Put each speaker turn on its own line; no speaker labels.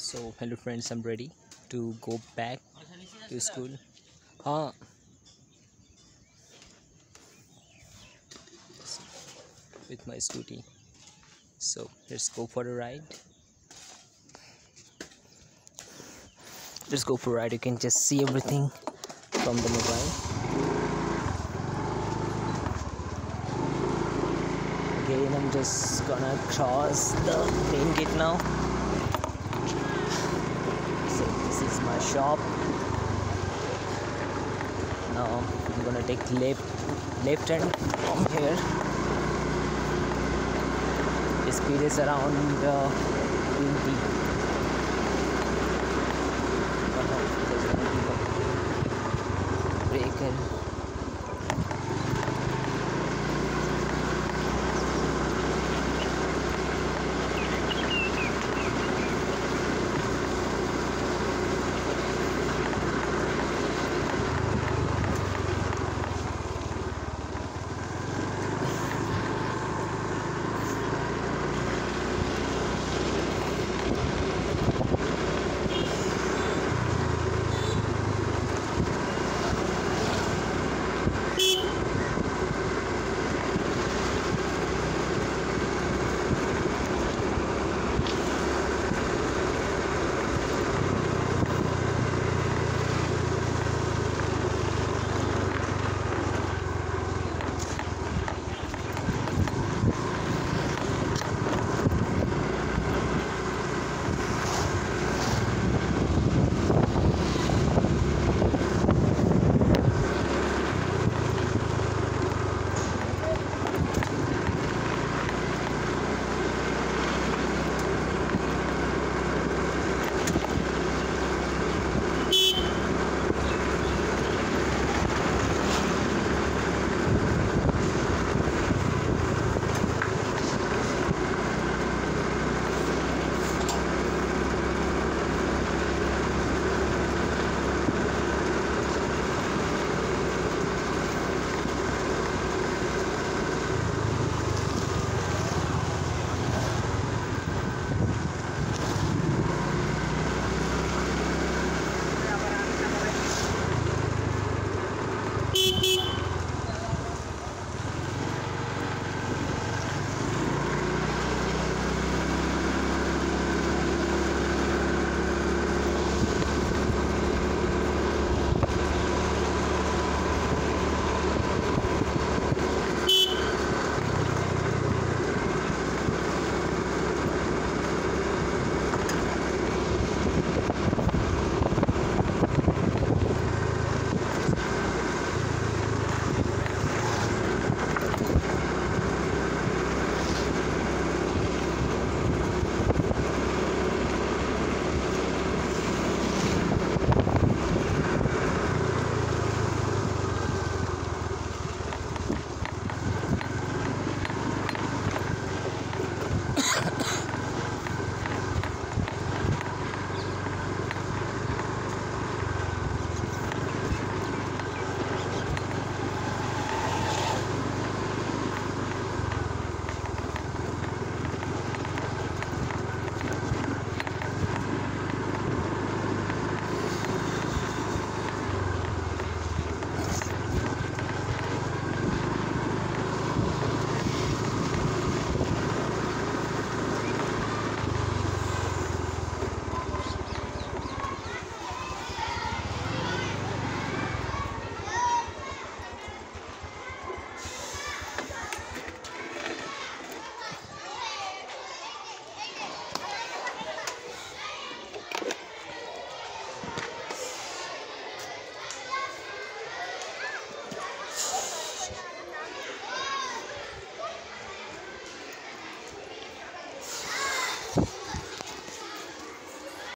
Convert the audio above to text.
So hello friends, I'm ready to go back to school. Huh? With my scooty. So let's go for a ride. Let's go for a ride. You can just see everything from the mobile. Again, I'm just gonna cross the main gate now. So this is my shop. Now I'm gonna take left hand from here. The speed is around